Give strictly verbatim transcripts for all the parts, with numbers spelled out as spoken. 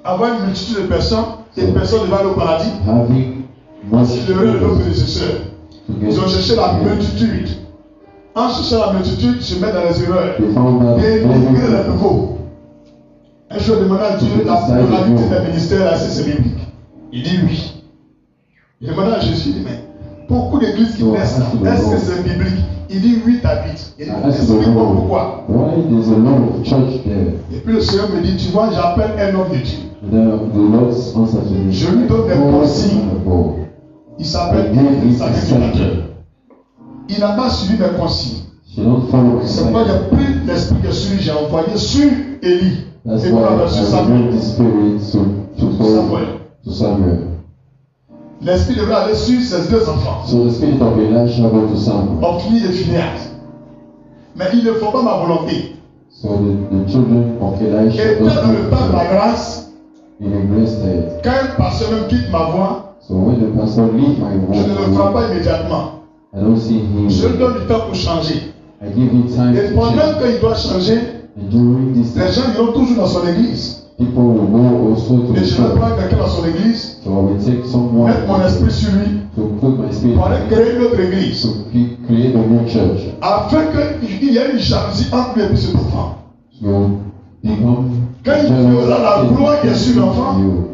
avoir une multitude de personnes, et une personne devant le paradis. Voici l'erreur de nos prédécesseurs. Ils ont cherché la multitude. En cherchant la multitude, ils se mettent dans les erreurs. Et dénigrer le nouveau. Un jour, demandé à Dieu la pluralité des ministères, est-ce que c'est biblique? Il dit oui. Il demande à Jésus, il dit, mais beaucoup d'églises qui naissent là, est-ce que c'est biblique? Il dit oui, t'habites. Il dit, explique-moi pourquoi. Et puis le Seigneur me dit, tu vois, j'appelle un homme de Dieu. Je lui donne des consignes. Il s'appelle le sacrificateur. Il n'a pas suivi mes consignes. C'est pourquoi j'ai pris l'esprit que sur lui, j'ai envoyé sur Élie. Et pour la sur Samuel. Samuel. L'esprit devrait aller sur ses deux enfants. So the spirit of Elisha went to Samuel. Hophni et Phinehas. Mais ils ne font pas ma volonté. So the, the children of Elisha. Et dans le temps de la grâce, in a grace state. Quand un pasteur même quitte ma voix, so when the pastor leave my voice, je ne le vois pas immédiatement. I don't see him. Je lui donne du temps pour changer. I give him time et pendant qu'il doit changer, and during this les gens iront toujours dans son église. People will go also to et the je vais prendre quelqu'un dans son église, so I will take someone mettre mon esprit sur lui, to put my spirit pour aller créer une autre église, to create a new church, afin qu'il y ait une jalousie entre lui et cet enfant. So become quand il verra la gloire qui est sur l'enfant,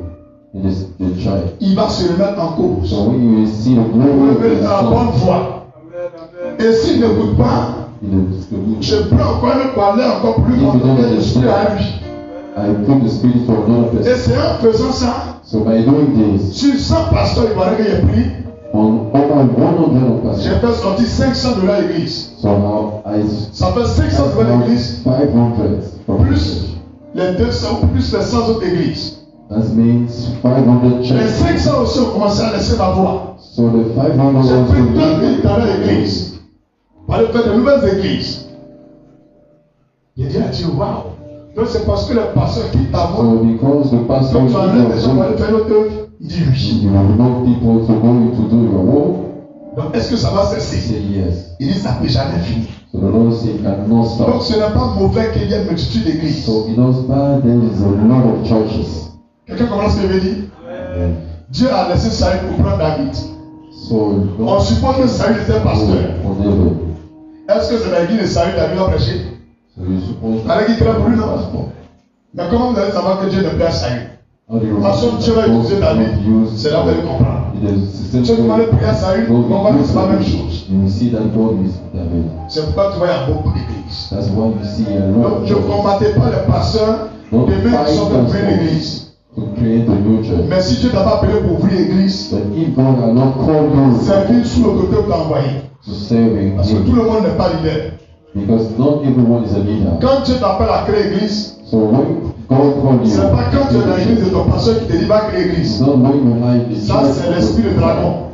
il va se remettre en cause. So when you see the pour lever dans la bonne voie. Et s'il n'écoute pas, je prends encore le parler encore plus fort que je suis à lui. I put the spirit for another person. Et c'est en faisant ça, so by doing this, sur cent pasteurs ivoiriens que j'ai pris, on over one hundred pastors, j'ai fait sortir cinq cents de l'église. So now I ça fait cinq cents de l'église, five hundred plus les deux cents, plus les cent autres églises. That means five hundred churches. Les cinq cents aussi ont commencé à laisser ma voix. So the five hundred j'ai pris deux mille dans l'église, pour aller faire de nouvelles églises. J'ai dit à Dieu, waouh. Donc c'est parce que le pasteur quitte ta voix. So because the pastor donc tu enlèves les gens pour aller faire notre œuvre. Il dit oui. You know people to go to do your work. Donc est-ce que ça va cesser? Say yes. Il dit ça ne peut jamais finir. So the Lord said cannot stop. Donc ce n'est pas mauvais qu'il y ait une multitude d'églises. So it knows bad there is a lot of churches. Quelqu'un comprend ce que je veux dire? Yeah. Dieu a laissé Saül pour prendre David. So on suppose que Saül était pasteur. Est-ce que c'est dans l'église de Saül David a prêché? Avec qui crée pour lui, non? Mais comment vous allez savoir que Dieu ne plaît à Saül? Parce que Dieu va utiliser David, c'est là où vous allez comprendre. Dieu va aller prier à Saül, on va dire que c'est la même chose. C'est pourquoi tu vois, il y a beaucoup d'églises. Donc je ne combattais pas les pasteurs, de même qui sont pour ouvrir l'église. Mais si Dieu t'a pas appelé pour ouvrir l'église, servir sous l'autorité que tu as envoyé. Parce que tout le monde n'est pas leader. Because not everyone is a leader. Quand Dieu t'appelle à créer l'église, so when God calls you, c'est pas quand tu es dans l'église de ton pasteur qui te dit va créer l'église. Ça c'est l'esprit de dragon.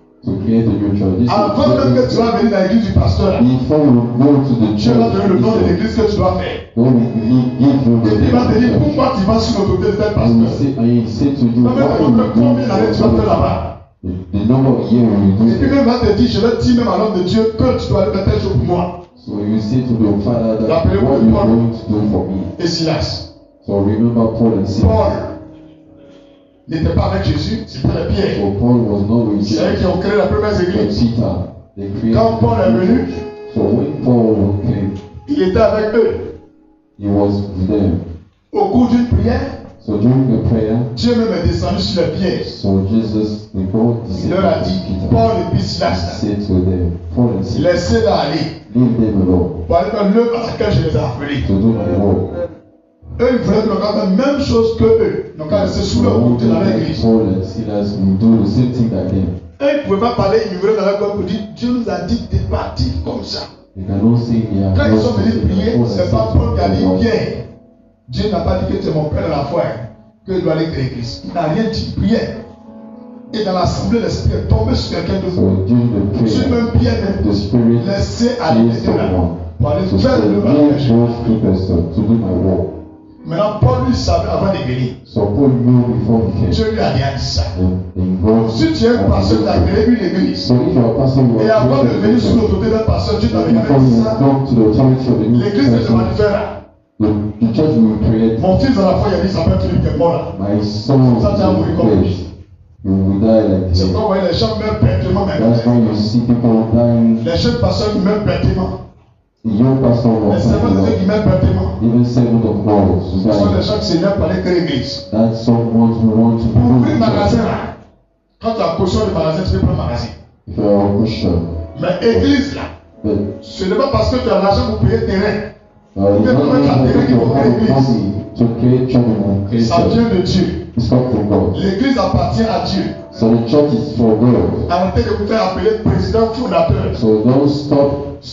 Avant même que tu vas venir dans l'église du pasteur, Dieu va te donner le nom de l'église que tu dois faire. Et il va te dire pourquoi tu vas sur l'autorité de tel pasteur. Il va te montrer combien d'années tu vas faire là-bas. Et puis même va te dire, je vais dire même à l'homme de Dieu que tu dois aller faire tel jour pour moi. So you say to the Father that what you are going to do for me. Et Silas. So remember Paul and Silas. Paul n'était pas avec Jésus, c'était les Pierre. So Paul was not with Jesus. C'est eux qui ont créé la première église. Quand Paul est venu, so when Paul came, il était avec eux. He was there. Au cours d'une prière, so during the prayer, Dieu même est descendu sur les pierres. So Jesus, il leur a dit, Paul et puis Silas, laissez-les aller. Leave them alone. Pour aller faire l'œuvre à laquelle je les ai appelés. To do my work. Eux, ils voulaient faire la même chose que eux. Donc, ils restaient sous leur côté dans l'église. Paul and Silas will do the same thing that them. Eux, ils ne pouvaient pas parler, ils voulaient dans leur corps pour dire, Dieu nous a dit de partir comme ça. Quand ils sont venus prier, c'est pas Paul qui a dit, Pierre, Dieu n'a pas dit que tu es mon père dans la foi, que je dois aller créer l'église. Il n'a rien dit, prière. Et dans l'assemblée, l'esprit est tombé sur quelqu'un de vous. Sur même Pierre, laissez aller de là. Pour aller faire le mal. Maintenant, Paul lui savait avant de venir. Dieu lui a rien dit ça. Si tu es un pasteur, tu as créé une église. Et avant de venir sous l'autorité d'un pasteur, Dieu t'avait dit ça. L'église ne te manifestera. The, the church will create. Mon fils dans la foi, il a dit, ça peut être Philippe qui est mort là. My son Ça, tu as mouru comme lui. You will die like C'est him. pourquoi vous voyez les gens meurent bêtement maintenant. That's why you see people dying. Les jeunes pasteurs qui meurent bêtement. The young pastor Les was servants de Dieu qui meurent bêtement. even servant of God. Ce sont les gens qui s'élèvent pour aller créer l'église. That's someone who wants to Pour ouvrir build un a magasin church. là, quand tu as caution de magasin, tu peux prendre un magasin. If you are a Christian, Mais église là, but ce n'est pas parce que tu as l'argent pour payer terrain. uh, it's not only that you have money to create church and create Ça vient church. de Dieu. It's come from God. L'église appartient à Dieu. So the church is for God. Arrêtez de vous faire appeler président fondateur. So don't stop